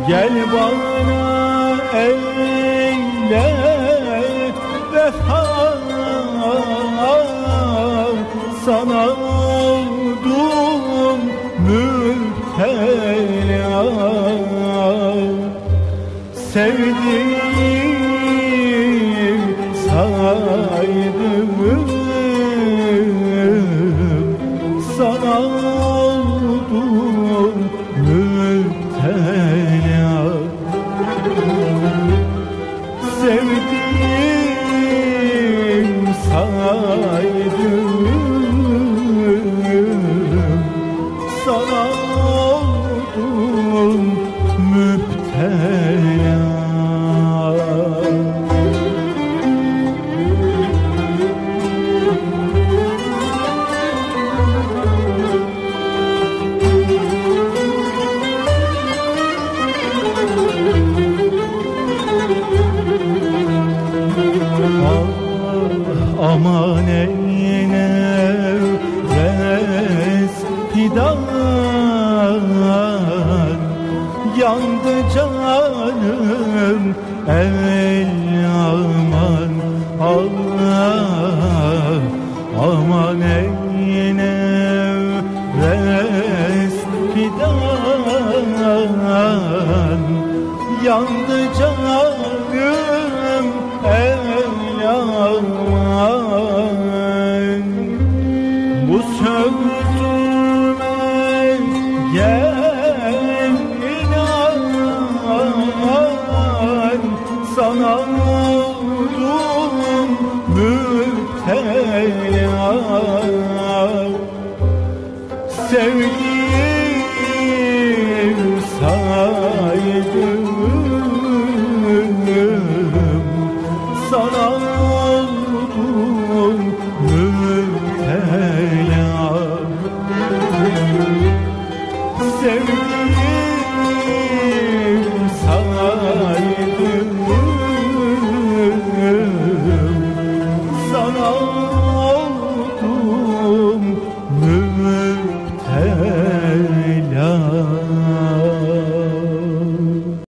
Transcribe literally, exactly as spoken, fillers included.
Gel bana eyle vefa, sana oldum müptela. Sevdiğim saydım, sana oldum müptela. Sevdiğim saydım, sana oldum müptela. Aman eyne respidan, yandı canım el aman. Allah, aman eyne respidan, yandı canım el aman. Bu sözüme gel inan, sana oldum müptela. Sevdiğim saydım, sana oldum müptela. Sevdiğim saydım, sana